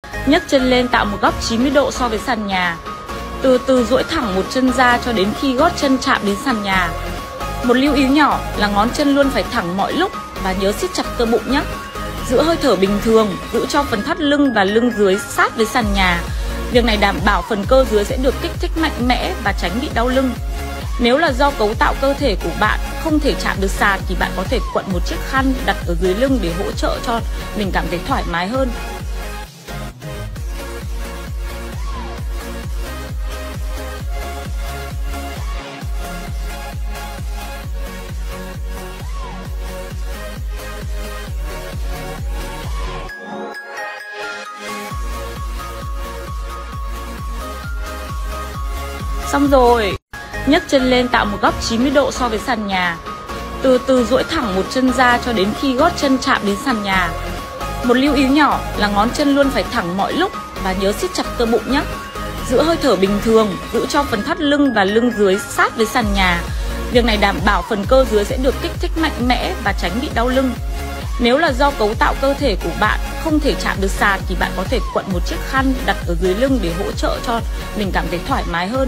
Nhấc chân lên tạo một góc 90 độ so với sàn nhà. Từ từ duỗi thẳng một chân ra cho đến khi gót chân chạm đến sàn nhà. Một lưu ý nhỏ là ngón chân luôn phải thẳng mọi lúc và nhớ siết chặt cơ bụng nhé. Giữ hơi thở bình thường, giữ cho phần thắt lưng và lưng dưới sát với sàn nhà. Việc này đảm bảo phần cơ dưới sẽ được kích thích mạnh mẽ và tránh bị đau lưng. Nếu là do cấu tạo cơ thể của bạn không thể chạm được sàn thì bạn có thể quặn một chiếc khăn đặt ở dưới lưng để hỗ trợ cho mình cảm thấy thoải mái hơn. Xong rồi, nhấc chân lên tạo một góc 90 độ so với sàn nhà. Từ từ duỗi thẳng một chân ra cho đến khi gót chân chạm đến sàn nhà. Một lưu ý nhỏ là ngón chân luôn phải thẳng mọi lúc và nhớ siết chặt cơ bụng nhé. Giữ hơi thở bình thường, giữ cho phần thắt lưng và lưng dưới sát với sàn nhà. Việc này đảm bảo phần cơ dưới sẽ được kích thích mạnh mẽ và tránh bị đau lưng. Nếu là do cấu tạo cơ thể của bạn không thể chạm được sàn thì bạn có thể quặn một chiếc khăn đặt ở dưới lưng để hỗ trợ cho mình cảm thấy thoải mái hơn.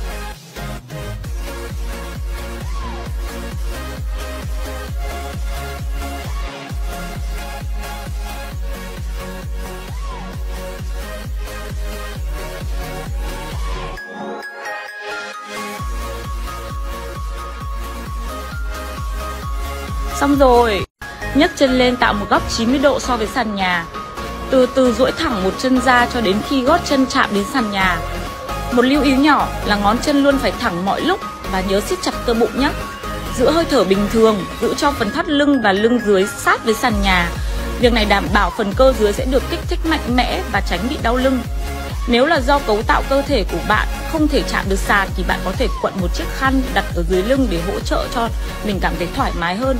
Xong rồi, nhấc chân lên tạo một góc 90 độ so với sàn nhà. Từ từ duỗi thẳng một chân ra cho đến khi gót chân chạm đến sàn nhà. Một lưu ý nhỏ là ngón chân luôn phải thẳng mọi lúc và nhớ siết chặt cơ bụng nhé. Giữ hơi thở bình thường, giữ cho phần thắt lưng và lưng dưới sát với sàn nhà. Việc này đảm bảo phần cơ dưới sẽ được kích thích mạnh mẽ và tránh bị đau lưng. Nếu là do cấu tạo cơ thể của bạn không thể chạm được sàn thì bạn có thể quặn một chiếc khăn đặt ở dưới lưng để hỗ trợ cho mình cảm thấy thoải mái hơn.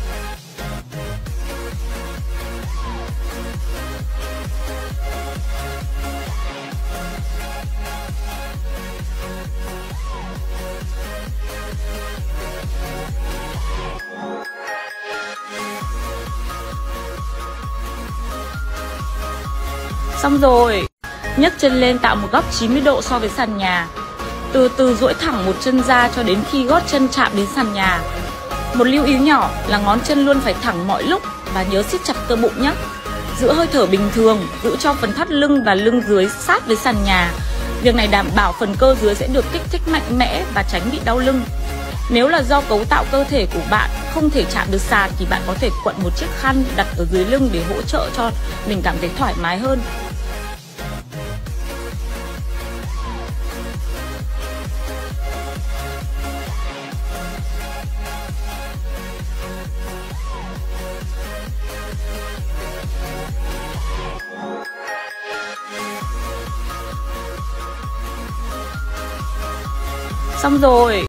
Xong rồi, nhấc chân lên tạo một góc 90 độ so với sàn nhà. Từ từ duỗi thẳng một chân ra cho đến khi gót chân chạm đến sàn nhà. Một lưu ý nhỏ là ngón chân luôn phải thẳng mọi lúc và nhớ siết chặt cơ bụng nhé. Giữ hơi thở bình thường, giữ cho phần thắt lưng và lưng dưới sát với sàn nhà. Việc này đảm bảo phần cơ dưới sẽ được kích thích mạnh mẽ và tránh bị đau lưng. Nếu là do cấu tạo cơ thể của bạn không thể chạm được sàn thì bạn có thể quặn một chiếc khăn đặt ở dưới lưng để hỗ trợ cho mình cảm thấy thoải mái hơn. Xong rồi,